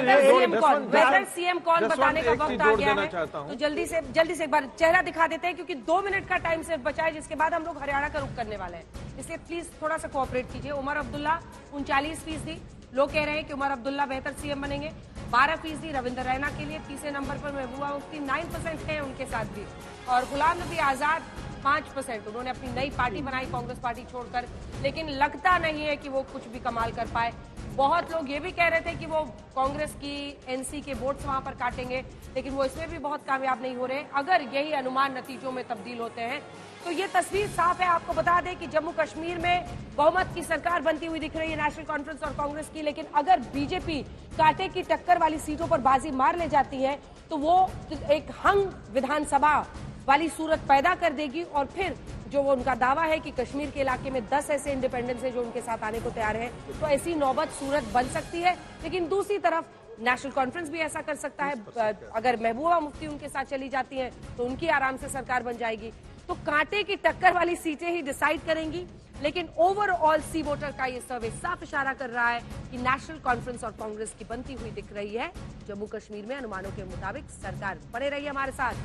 बेहतर सीएम कौन बताने का वक्त आ गया है। तो जल्दी से एक बार चेहरा दिखा देते हैं, क्योंकि 2 मिनट का टाइम सिर्फ बचा है, जिसके बाद हम लोग हरियाणा का रुख करने वाले हैं। इसलिए प्लीज थोड़ा सा कोऑपरेट कीजिए। उमर अब्दुल्ला 39%, लोग कह रहे हैं कि उमर अब्दुल्ला बेहतर सीएम बनेंगे। 12% रविंद्र रैना के लिए। तीसरे नंबर पर महबूबा मुफ्ती 9% है उनके साथ भी। और गुलाम नबी आजाद 5%। उन्होंने अपनी नई पार्टी बनाई कांग्रेस पार्टी छोड़कर, लेकिन लगता नहीं है कि वो कुछ भी कमाल कर पाए। बहुत लोग ये भी कह रहे थे कि वो कांग्रेस की एनसी के वोट्स वहां पर काटेंगे, लेकिन वो इसमें भी बहुत कामयाब नहीं हो रहे। अगर यही अनुमान नतीजों में तब्दील होते हैं तो ये तस्वीर साफ है। आपको बता दें कि जम्मू कश्मीर में बहुमत की सरकार बनती हुई दिख रही है नेशनल कॉन्फ्रेंस और कांग्रेस की, लेकिन अगर बीजेपी कांटे की टक्कर वाली सीटों पर बाजी मार ले जाती है तो वो एक हंग विधानसभा वाली सूरत पैदा कर देगी। और फिर जो वो उनका दावा है कि कश्मीर के इलाके में 10 ऐसे इंडिपेंडेंस है जो उनके साथ आने को तैयार है, तो ऐसी नौबत सूरत बन सकती है। लेकिन दूसरी तरफ नेशनल कॉन्फ्रेंस भी ऐसा कर सकता है। अगर महबूबा मुफ्ती उनके साथ चली जाती है तो उनकी आराम से सरकार बन जाएगी। तो कांटे की टक्कर वाली सीटें ही डिसाइड करेंगी। लेकिन ओवरऑल सी वोटर का ये सर्वे साफ इशारा कर रहा है कि नेशनल कॉन्फ्रेंस और कांग्रेस की बनती हुई दिख रही है। जम्मू कश्मीर में अनुमानों के मुताबिक सरकार बने रही है हमारे साथ।